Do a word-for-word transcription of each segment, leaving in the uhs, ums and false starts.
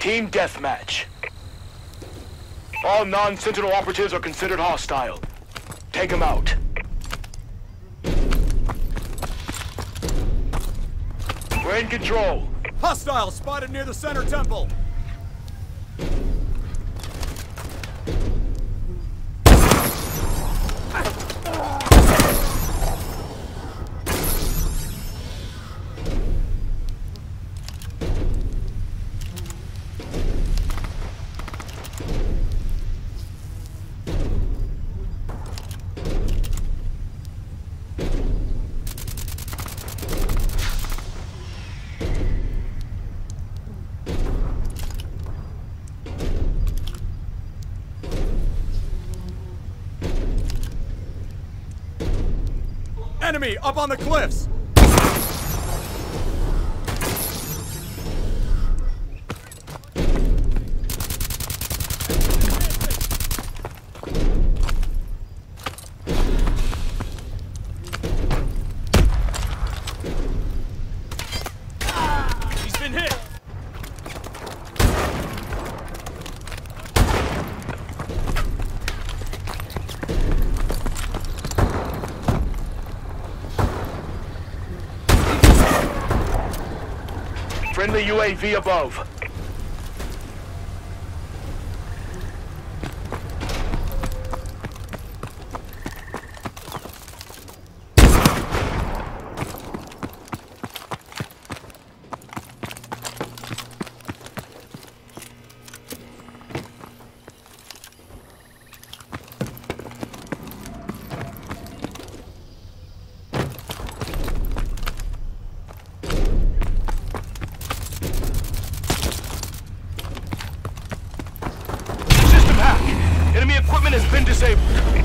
Team deathmatch. All non-Sentinel operatives are considered hostile. Take them out. We're in control. Hostile spotted near the center temple. Enemy up on the cliffs! He's been hit! Friendly U A V above. Enemy equipment has been disabled.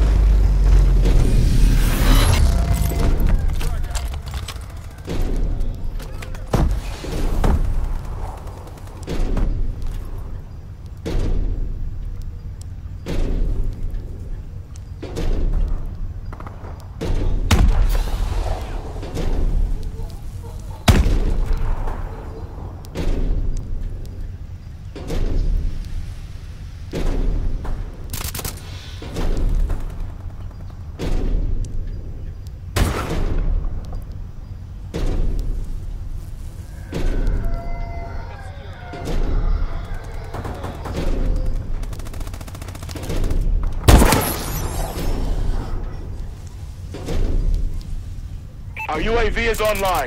Our U A V is online.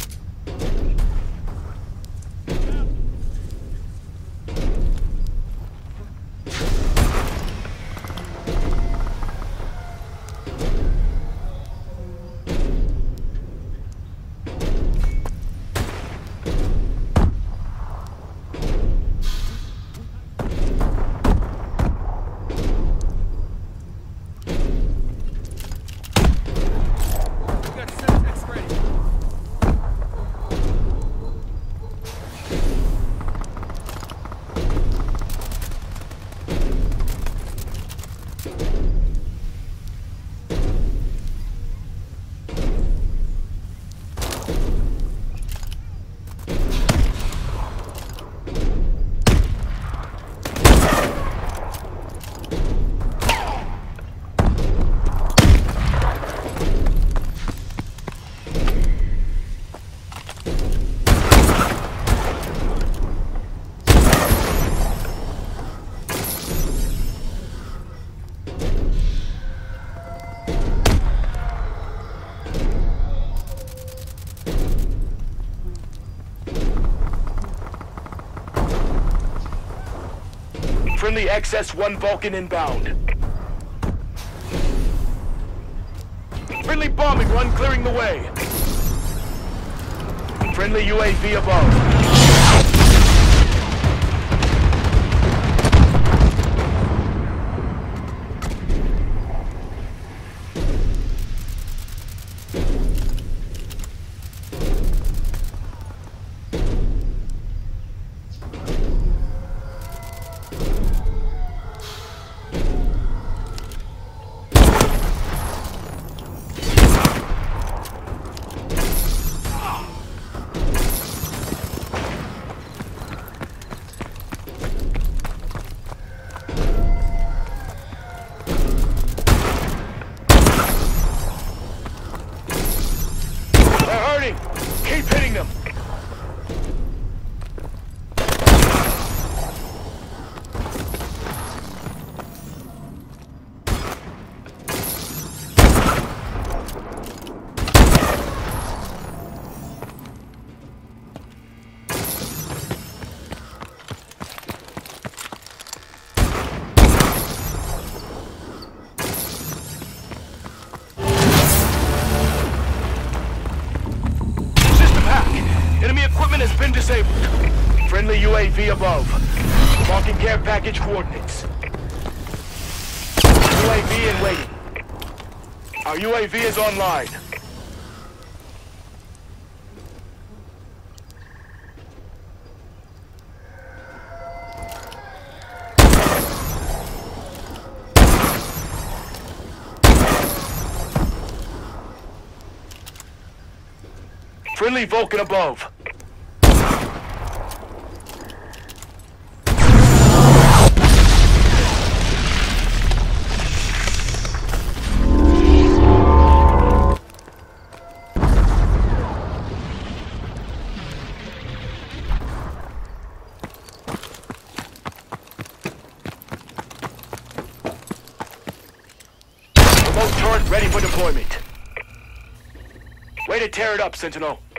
Friendly X S one Vulcan inbound. Friendly bombing run clearing the way. Friendly U A V above. disabled. Friendly U A V above. Marking care package coordinates. U A V in waiting. Our U A V is online. Friendly Vulcan above. Remote turret ready for deployment. Way to tear it up, Sentinel.